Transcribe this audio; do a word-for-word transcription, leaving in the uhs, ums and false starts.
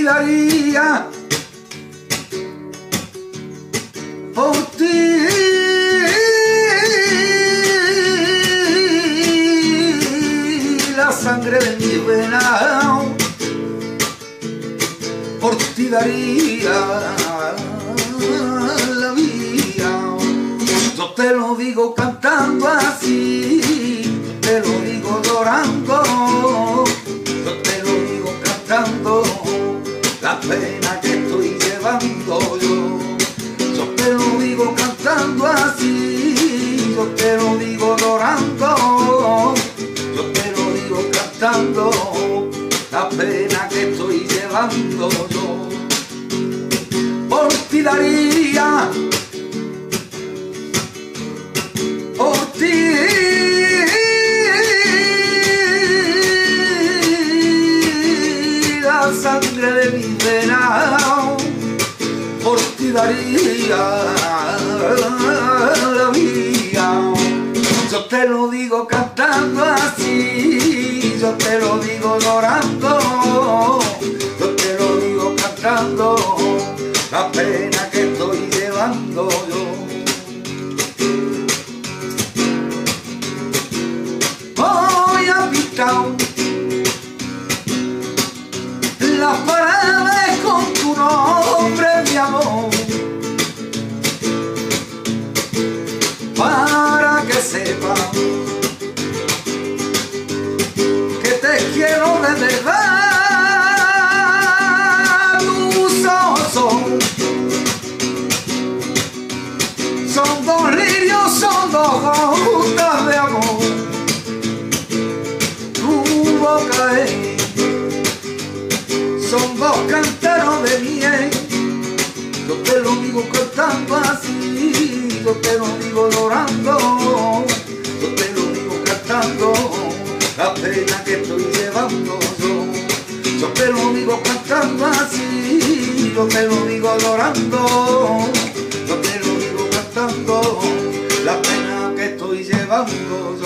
daría por ti la sangre de mi vena, por ti daría la vida. Yo te lo digo cantando así, yo te lo digo llorando, yo te lo digo cantando la pena que estoy llevando yo. Yo te lo digo cantando así, yo te lo digo llorando, yo te lo digo cantando la pena que estoy llevando yo. Por ti daría, por ti la sangre de mi vena, por ti daría la vida. Yo te lo digo cantando así, yo te lo digo llorando, yo te lo digo cantando la pena que estoy llevando yo. Voy a pintar las paredes con tu nombre, mi amor, para que sepan que te quiero de verdad. Tus ojos son, son dos lirios, son dos gotas de amor. Tu boca es, son dos canteros de miel. Yo te lo digo cantando así, yo te lo digo llorando, yo te lo digo cantando la pena que estoy llevando yo. Yo te lo digo cantando así, yo te lo digo llorando, yo te lo digo cantando la pena que estoy llevando yo.